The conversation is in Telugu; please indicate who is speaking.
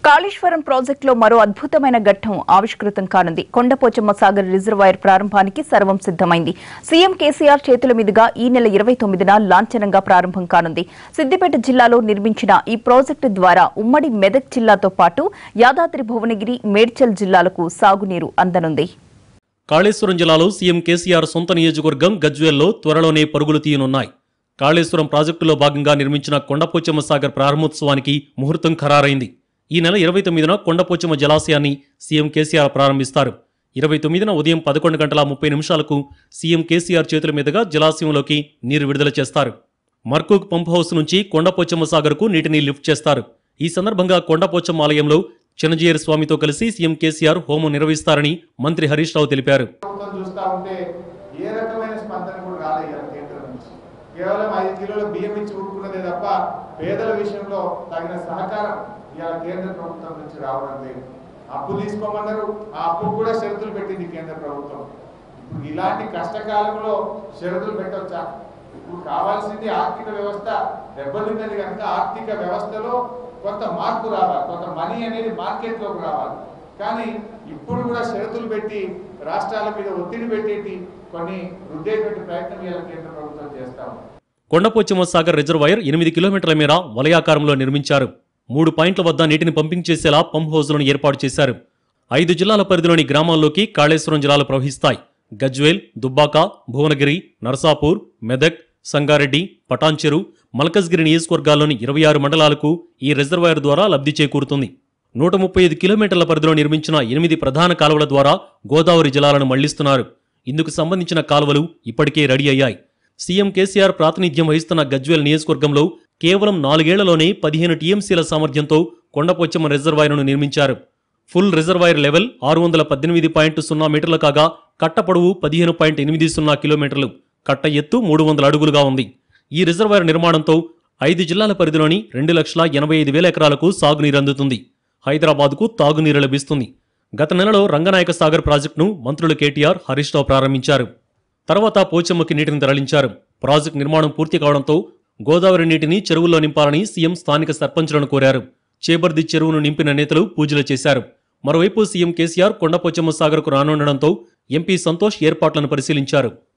Speaker 1: కాళేశ్వరం ప్రాజెక్టులో మరో అద్భుతమైన ఘట్టం ఆవిష్కృతం కానుంది. కొండపోచమ్మ సాగర్ రిజర్వాయర్ ప్రారంభానికి సర్వం సిద్ధమైంది. సీఎం కేసీఆర్ చేతుల మీదుగా ఈ నెల 29న లాంఛనంగా ప్రారంభం కానుంది. సిద్దిపేట జిల్లాలో నిర్మించిన ఈ ప్రాజెక్టు ద్వారా ఉమ్మడి మెదక్ జిల్లాతో పాటు యాదాద్రి భువనగిరి, మేడ్చల్ జిల్లాలకు సాగునీరు అందనుంది.
Speaker 2: కాళేశ్వరం జిల్లాలో సీఎం కేసీఆర్ సొంత నియోజకవర్గం గజ్వేల్లో త్వరలోనే పరుగులు తీయనున్నాయి. కాళేశ్వరం ప్రాజెక్టులో భాగంగా నిర్మించిన కొండపోచమ్మ సాగర్ ప్రారంభోత్సవానికి ముహూర్తం ఖరారైంది. ఈ నెల 29న కొండపోచమ్మ జలాశయాన్ని సీఎం కేసీఆర్ ప్రారంభిస్తారు. 29న ఉదయం 11:30 సీఎం కేసీఆర్ చేతుల మీదుగా జలాశయంలోకి నీరు విడుదల చేస్తారు. మర్కూక్ పంప్ హౌస్ నుంచి కొండపోచమ్మ సాగర్కు నీటిని లిఫ్ట్ చేస్తారు. ఈ సందర్భంగా కొండపోచమ్మ ఆలయంలో చిన్నజీయర్ స్వామితో కలిసి సీఎం కేసీఆర్ హోమం నిర్వహిస్తారని మంత్రి హరీష్ రావు తెలిపారు.
Speaker 3: కేవలం 5 కిలోల బియ్యం ఇచ్చి ఊరుకున్నదే తప్ప పేదల విషయంలో తగిన సహకారం ఇలా కేంద్ర ప్రభుత్వం నుంచి రావడం లేదు. అప్పు తీసుకోమన్నారు, ఆ అప్పు కూడా షరతులు పెట్టింది కేంద్ర ప్రభుత్వం. ఇప్పుడు ఇలాంటి కష్టకాలంలో షరతులు పెట్టవచ్చా? ఇప్పుడు కావాల్సింది ఆర్థిక వ్యవస్థ దెబ్బతిన్నది కనుక ఆర్థిక వ్యవస్థలో కొంత మార్పు రావాలి, కొంత మనీ అనేది మార్కెట్లోకి రావాలి. కానీ ఇప్పుడు కూడా షరతులు పెట్టి రాష్ట్రాల మీద ఒత్తిడి పెట్టేటి కొన్ని రుద్దేటువంటి ప్రయత్నం ఇలా కేంద్ర ప్రభుత్వం చేస్తాం.
Speaker 2: కొండపోచమ్మ సాగర్ రిజర్వాయర్ 8 కిలోమీటర్ల మేర వలయాకారంలో నిర్మించారు. 3 పాయింట్ల వద్ద నీటిని పంపింగ్ చేసేలా పంప్ హౌజ్లను ఏర్పాటు చేశారు. 5 జిల్లాల పరిధిలోని గ్రామాల్లోకి కాళేశ్వరం జలాలు ప్రవహిస్తాయి. గజ్వేల్, దుబ్బాక, భువనగిరి, నర్సాపూర్, మెదక్, సంగారెడ్డి, పటాన్చెరు, మల్కజ్గిరి నియోజకవర్గాల్లోని 26 మండలాలకు ఈ రిజర్వాయర్ ద్వారా లబ్ధి చేకూరుతుంది. 135 కిలోమీటర్ల పరిధిలో నిర్మించిన 8 ప్రధాన కాలువల ద్వారా గోదావరి జలాలను మళ్లిస్తున్నారు. ఇందుకు సంబంధించిన కాలువలు ఇప్పటికే రెడీ అయ్యాయి. సీఎం కేసీఆర్ ప్రాతినిధ్యం వహిస్తున్న గజ్వేల్ నియోజకవర్గంలో కేవలం 4 ఏళ్లలోనే 15 టీఎంసీల సామర్థ్యంతో కొండపోచమ్మ రిజర్వాయర్ను నిర్మించారు. ఫుల్ రిజర్వాయర్ లెవెల్ 618.0 మీటర్లు కాగా కట్ట పొడవు 15.80 కిలోమీటర్లు, కట్ట ఎత్తు 300 అడుగులుగా ఉంది. ఈ రిజర్వాయర్ నిర్మాణంతో 5 జిల్లాల పరిధిలోని 2,85,000 ఎకరాలకు సాగునీరు అందుతుంది. హైదరాబాద్కు తాగునీరు లభిస్తుంది. గత నెలలో రంగనాయక సాగర్ ప్రాజెక్టును మంత్రులు కేటీఆర్, హరీష్ రావు ప్రారంభించారు. తర్వాత పోచమ్మకి నీటిని తరలించారు. ప్రాజెక్టు నిర్మాణం పూర్తి కావడంతో గోదావరి నీటిని చెరువుల్లో నింపాలని సీఎం స్థానిక సర్పంచులను కోరారు. చేబర్ది చెరువును నింపిన నేతలు పూజలు చేశారు. మరోవైపు సీఎం కేసీఆర్ కొండపోచమ్మ సాగర్కు రానుండడంతో ఎంపీ సంతోష్ ఏర్పాట్లను పరిశీలించారు.